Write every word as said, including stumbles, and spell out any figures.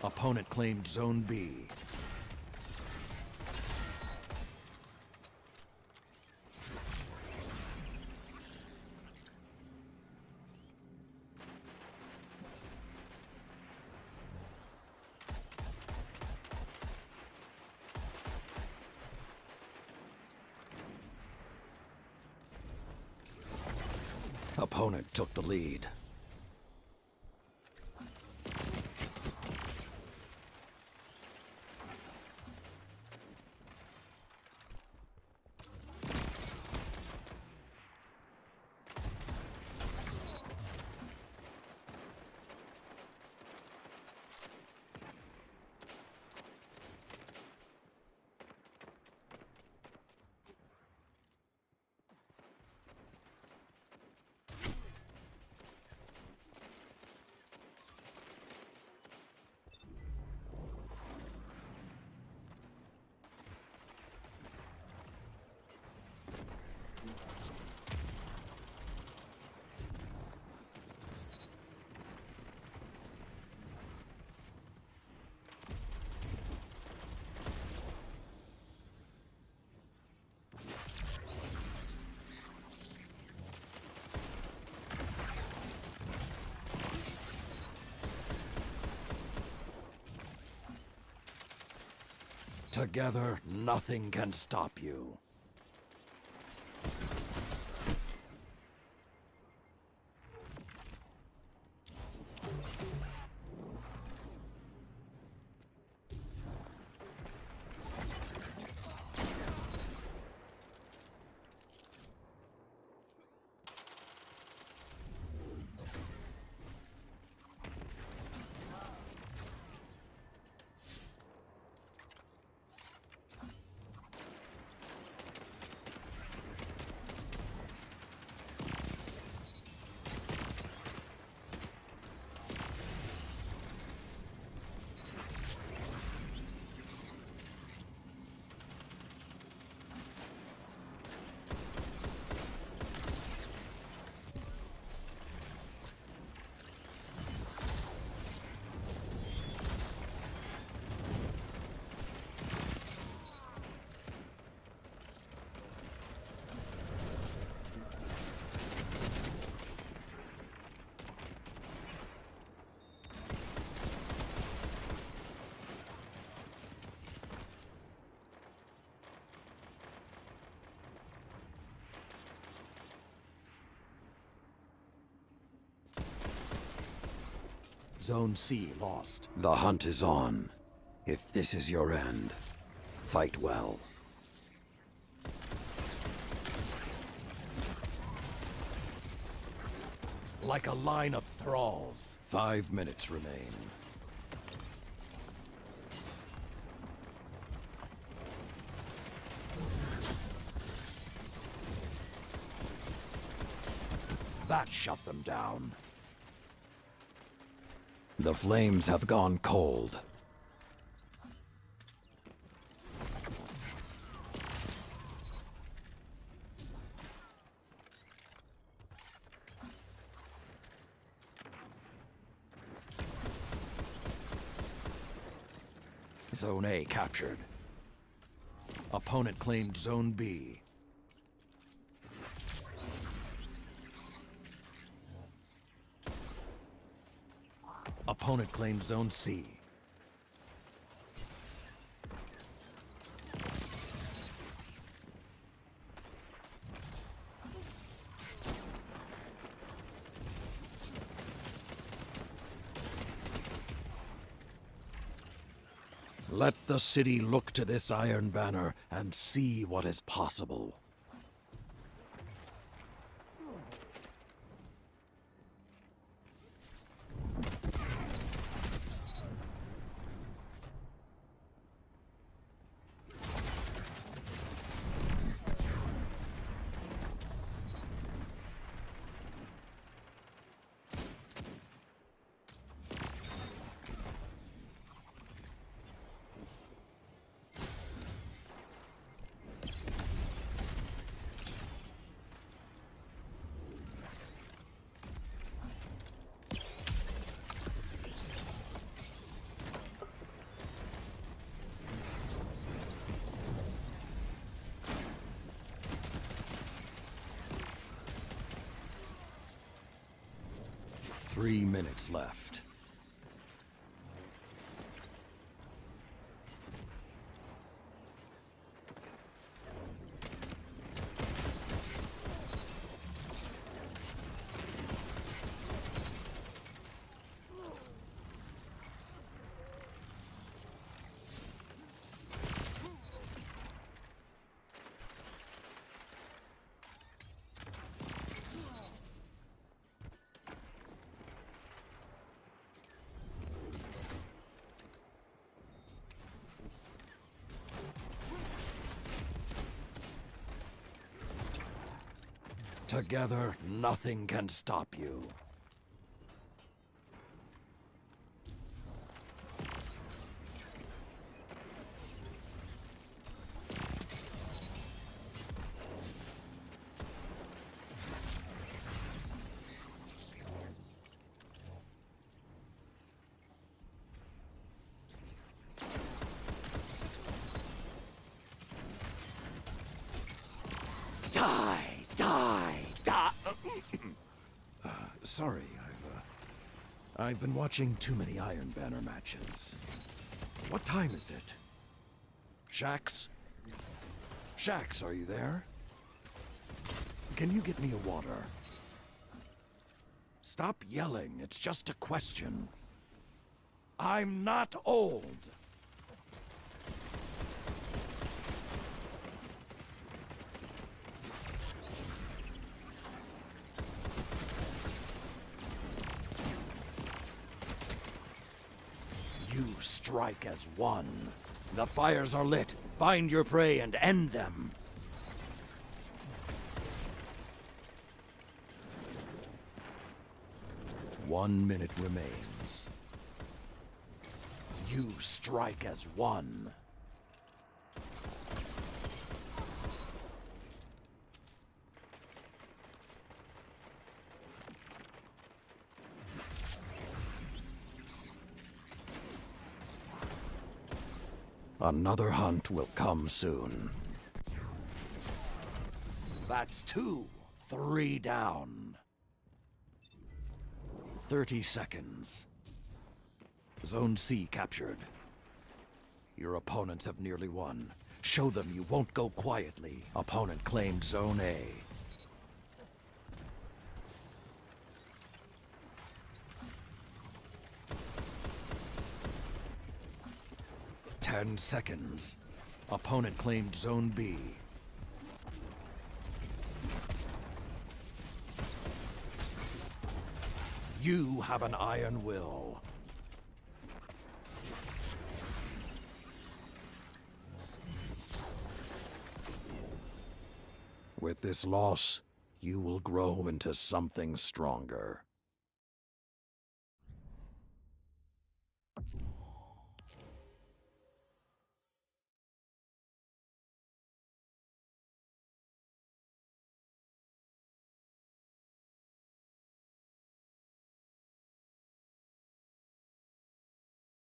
Opponent claimed Zone B. Opponent took the lead. Together, nothing can stop you. Zone C lost. The hunt is on. If this is your end, fight well. Like a line of thralls. Five minutes remain. That shut them down. The flames have gone cold. Zone A captured. Opponent claimed Zone B. Opponent claimed Zone C. Let the city look to this Iron Banner and see what is possible. Three minutes left. Together, nothing can stop you. Die! Die! Die! uh, sorry, I've, uh, I've been watching too many Iron Banner matches. What time is it? Shax? Shax, are you there? Can you get me a water? Stop yelling, it's just a question. I'm not old! You strike as one. The fires are lit. Find your prey and end them. One minute remains. You strike as one. Another hunt will come soon. That's two. Three down. Thirty seconds. Zone C captured. Your opponents have nearly won. Show them you won't go quietly. Opponent claimed Zone A. Ten seconds. Opponent claimed Zone B. You have an iron will. With this loss, you will grow into something stronger.